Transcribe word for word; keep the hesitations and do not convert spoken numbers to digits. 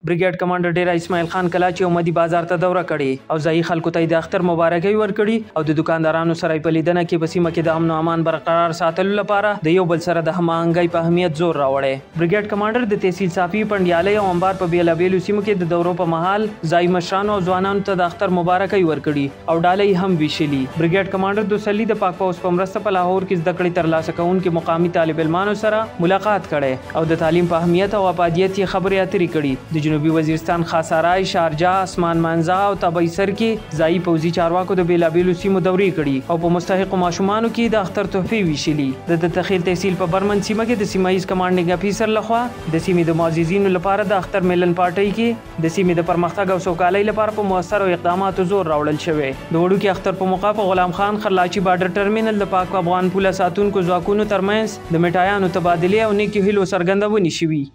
بریګیډ کمانډر ډیر اسماعیل خان کلاچي او مدي بازار ته دوره کړې او ځایي خلکو ته د اختر مبارکي ورکړي او د دکاندارانو سره په لیدنه کې په سیمه کې د امن او امان برقرار ساتلو لپاره د یو بل سره د هماهنګۍ په اهمیت زور راوړی. بریګیډ کمانډر د تحصیل صافي پنډیالۍ او انبار په بیلابیلو سیمو کې د دورو په مهال ځایي مشرانو او ځوانانو ته د اختر مبارکي ورکړي او ډالۍ هم ویشلي. بریګیډ کمانډر دوسلی د پاک پوس په مرسته په لاهور کې زده کړې ترلاسه کوونکي مقامي طالب علمانو سره ملاقات کړي او د تعلیم په اهمیت او افادیت یې خبرې اترې کړي. د جنوبي وزیرستان خاصرای، شارجه، اسمان منزا او تبعیسر کې ځایي پوځي چارواکو د بیلابیلو سیمو دورې کړي او په مستحقو ماشومانو کې د اختر تحفې ویشلي. د تخیل تحصیل په برمن سیمه کې د سیمایي کمانډینګ افیسر لخوا د سیمې د معززینو لپاره د اختر ملن پارټۍ کې د سیمې د پرمختګ او سوکالۍ لپاره په موثرو اقداماتو زور راوړل شوی. د وړوکي اختر په موقع په غلام خان خرلاچي بارډر ټرمینل د پاک افغان پوله ساتونکو ځواکونو ترمنځ د میټایانو تبادلې او نیکو هیلو څرګندونې شوي.